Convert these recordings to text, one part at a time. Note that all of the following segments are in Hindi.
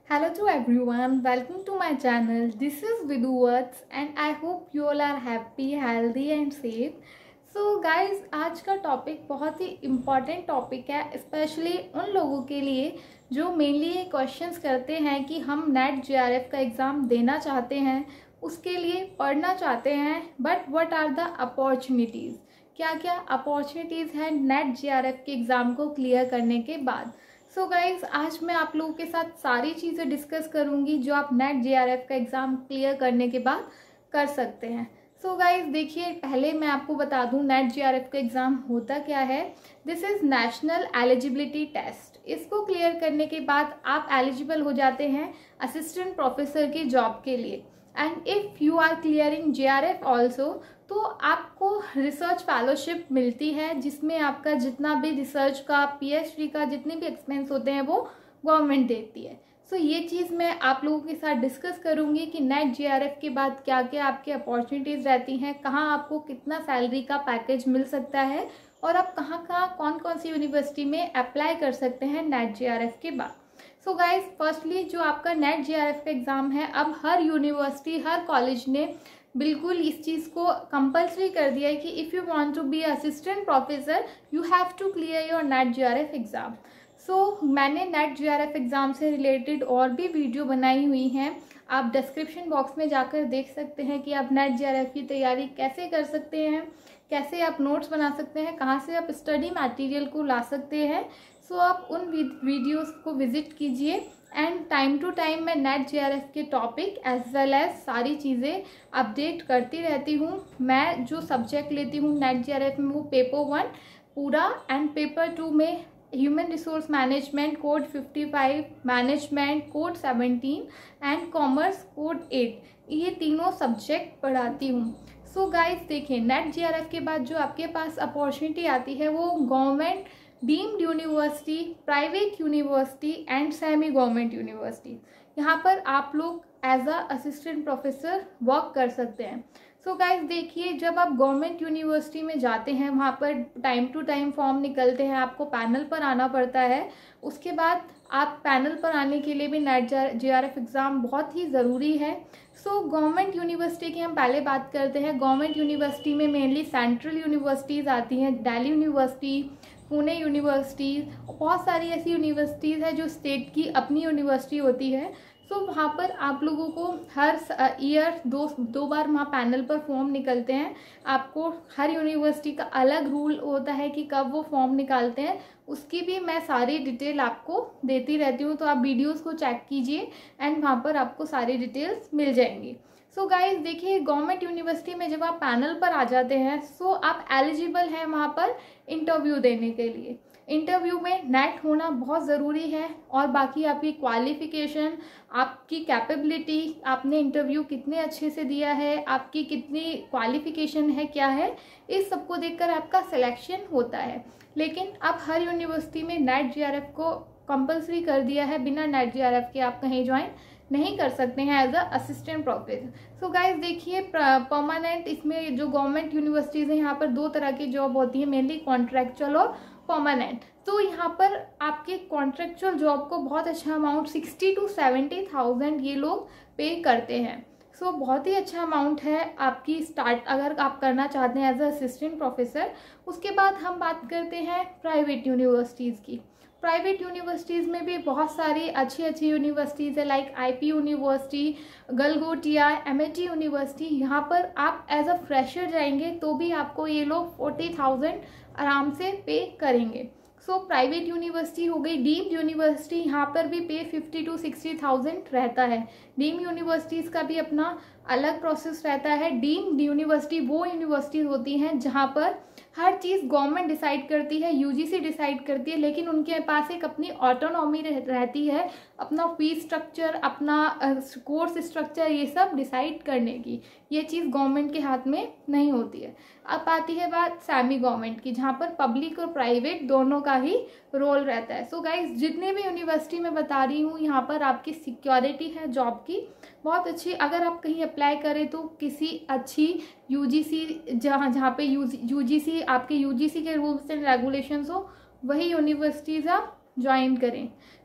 Hello to everyone, welcome to my channel. This is Vidu Words and I hope you all are happy, healthy and safe. So guys, आज का टॉपिक बहुत ही इम्पॉर्टेंट टॉपिक है, स्पेशली उन लोगों के लिए जो मेनली ये क्वेश्चंस करते हैं कि हम नेट जेआरएफ का एग्ज़ाम देना चाहते हैं, उसके लिए पढ़ना चाहते हैं, but what are the opportunities, क्या क्या अपॉर्चुनिटीज़ हैं नेट जेआरएफ के एग्ज़ाम को क्लियर करने के बाद। सो गाइज, आज मैं आप लोगों के साथ सारी चीज़ें डिस्कस करूंगी जो आप नेट जेआरएफ का एग्ज़ाम क्लियर करने के बाद कर सकते हैं। सो गाइज देखिए, पहले मैं आपको बता दूं नेट जेआरएफ का एग्ज़ाम होता क्या है। This is national eligibility test. इसको क्लियर करने के बाद आप एलिजिबल हो जाते हैं असिस्टेंट प्रोफेसर की जॉब के लिए। And if you are clearing JRF also, तो आपको रिसर्च फेलोशिप मिलती है, जिसमें आपका जितना भी रिसर्च का, पीएचडी का जितने भी एक्सपेंस होते हैं वो गवर्नमेंट देती है। सो ये चीज़ मैं आप लोगों के साथ डिस्कस करूंगी कि नेट जेआरएफ के बाद क्या क्या आपके अपॉर्चुनिटीज़ रहती हैं, कहाँ आपको कितना सैलरी का पैकेज मिल सकता है और आप कहाँ कहाँ कौन कौन सी यूनिवर्सिटी में अप्लाई कर सकते हैं नेट जेआरएफ के बाद। सो गाइज, फर्स्टली जो आपका नेट जेआरएफ का एग्ज़ाम है, अब हर यूनिवर्सिटी, हर कॉलेज ने बिल्कुल इस चीज़ को कंपल्सरी कर दिया है कि if you want to be assistant professor you have to clear your NET JRF exam. So मैंने नेट जेआरएफ एग्ज़ाम से रिलेटेड और भी वीडियो बनाई हुई हैं, आप डिस्क्रिप्शन बॉक्स में जाकर देख सकते हैं कि आप नेट जेआरएफ की तैयारी कैसे कर सकते हैं, कैसे आप नोट्स बना सकते हैं, कहाँ से आप स्टडी मटेरियल को ला सकते हैं। सो आप उन वीडियोस को विजिट कीजिए एंड टाइम टू टाइम मैं नेट जेआरएफ के टॉपिक एज वेल एज सारी चीज़ें अपडेट करती रहती हूँ। मैं जो सब्जेक्ट लेती हूँ नेट जेआरएफ में वो पेपर 1 पूरा एंड पेपर 2 में human resource management code 55, management code 17 and commerce code 8, ये तीनों सब्जेक्ट पढ़ाती हूँ। सो गाइस देखिए, नेट जेआरएफ के बाद जो आपके पास अपॉर्चुनिटी आती है वो government deemed university, private university and semi government university, यहाँ पर आप लोग as a assistant professor work कर सकते हैं। सो गाइज देखिए, जब आप गवर्नमेंट यूनिवर्सिटी में जाते हैं वहाँ पर टाइम टू टाइम फॉर्म निकलते हैं, आपको पैनल पर आना पड़ता है। उसके बाद आप पैनल पर आने के लिए भी नेट जेआरएफ एग्ज़ाम बहुत ही ज़रूरी है। सो गवर्नमेंट यूनिवर्सिटी की हम पहले बात करते हैं। गवर्नमेंट यूनिवर्सिटी में मेनली सेंट्रल यूनिवर्सिटीज़ आती हैं, दिल्ली यूनिवर्सिटी, पुणे यूनिवर्सिटी, बहुत सारी ऐसी यूनिवर्सिटीज़ है जो स्टेट की अपनी यूनिवर्सिटी होती है। सो वहाँ पर आप लोगों को हर ईयर दो बार वहाँ पैनल पर फॉर्म निकलते हैं। आपको हर यूनिवर्सिटी का अलग रूल होता है कि कब वो फॉर्म निकालते हैं, उसकी भी मैं सारी डिटेल आपको देती रहती हूँ, तो आप वीडियोस को चेक कीजिए एंड वहाँ पर आपको सारी डिटेल्स मिल जाएंगी। सो गाइज देखिए, गवर्नमेंट यूनिवर्सिटी में जब आप पैनल पर आ जाते हैं सो आप एलिजिबल हैं वहाँ पर इंटरव्यू देने के लिए। इंटरव्यू में नेट होना बहुत ज़रूरी है और बाकी आपकी क्वालिफ़िकेशन, आपकी कैपेबिलिटी, आपने इंटरव्यू कितने अच्छे से दिया है, आपकी कितनी क्वालिफ़िकेशन है, क्या है, इस सब को देखकर आपका सिलेक्शन होता है। लेकिन अब हर यूनिवर्सिटी में नेट जेआरएफ को कंपल्सरी कर दिया है, बिना नेट जेआरएफ के आप कहीं ज्वाइन नहीं कर सकते हैं as a assistant professor. So guys देखिए, परमानेंट इसमें जो गवर्नमेंट यूनिवर्सिटीज़ हैं यहाँ पर दो तरह की जॉब होती है, मेनली कॉन्ट्रैक्चुअल और परमानेंट। तो यहाँ पर आपके कॉन्ट्रैक्चुअल जॉब को बहुत अच्छा अमाउंट 60 to 70,000 ये लोग पे करते हैं। सो बहुत ही अच्छा अमाउंट है आपकी स्टार्ट अगर आप करना चाहते हैं एज अ असिस्टेंट प्रोफेसर। उसके बाद हम बात करते हैं प्राइवेट यूनिवर्सिटीज़ की। प्राइवेट यूनिवर्सिटीज़ में भी बहुत सारी अच्छी अच्छी यूनिवर्सिटीज़ है, like IP university, Galgotia, MIT university. यहाँ पर आप एज अ फ्रेशर जाएंगे तो भी आपको ये लोग 40,000 आराम से पे करेंगे। सो प्राइवेट यूनिवर्सिटी हो गई। डीम्ड यूनिवर्सिटी, यहाँ पर भी पे 50 to 60,000 रहता है। डीम्ड यूनिवर्सिटीज़ का भी अपना अलग प्रोसेस रहता है। डीम्ड यूनिवर्सिटी वो यूनिवर्सिटी होती हैं जहाँ पर हर चीज़ गवर्नमेंट डिसाइड करती है, यूजीसी डिसाइड करती है, लेकिन उनके पास एक अपनी ऑटोनॉमी रहती है, अपना फीस स्ट्रक्चर, अपना कोर्स स्ट्रक्चर, ये सब डिसाइड करने की। ये चीज़ गवर्नमेंट के हाथ में नहीं होती है। अब आती है बात सेमी गवर्नमेंट की, जहाँ पर पब्लिक और प्राइवेट दोनों का ही रोल रहता है। सो गाइज, जितने भी यूनिवर्सिटी मैं बता रही हूँ यहाँ पर आपकी सिक्योरिटी है जॉब की बहुत अच्छी। अगर आप कहीं अप्लाई करें तो किसी अच्छी यूजीसी, जहाँ पे यूजीसी आपके यूजीसी के रूल्स एंड रेगुलेशंस हो, वही यूनिवर्सिटीज़ आप ज्वाइन करें।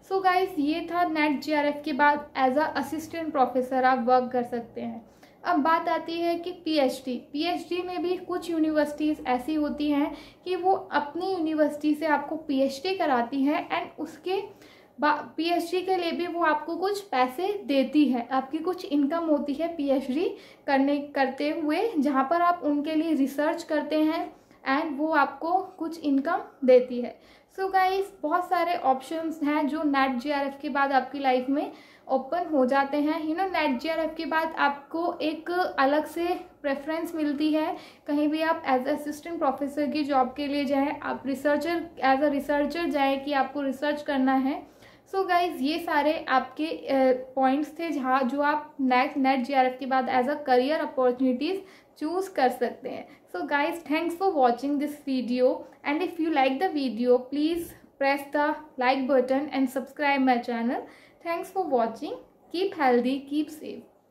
सो गाइस ये था नेट जेआरएफ के बाद एज अ असिस्टेंट प्रोफेसर आप वर्क कर सकते हैं। अब बात आती है कि पीएचडी में भी कुछ यूनिवर्सिटीज़ ऐसी होती हैं कि वो अपनी यूनिवर्सिटी से आपको पीएचडी कराती हैं एंड उसके पीएचडी के लिए भी वो आपको कुछ पैसे देती है, आपकी कुछ इनकम होती है पीएचडी करते हुए, जहाँ पर आप उनके लिए रिसर्च करते हैं एंड वो आपको कुछ इनकम देती है। सो गाइस बहुत सारे ऑप्शंस हैं जो नेट जेआरएफ के बाद आपकी लाइफ में ओपन हो जाते हैं। नेट जेआरएफ के बाद आपको एक अलग से प्रेफरेंस मिलती है, कहीं भी आप एज असिस्टेंट प्रोफेसर की जॉब के लिए जाएँ, आप एज अ रिसर्चर जाएँ कि आपको रिसर्च करना है। सो गाइज ये सारे आपके पॉइंट्स थे जहाँ जो आप नेट जेआरएफ के बाद as a career opportunities choose कर सकते हैं। So guys thanks for watching this video and if you like the video please press the like button and subscribe my channel. Thanks for watching. Keep healthy, keep safe.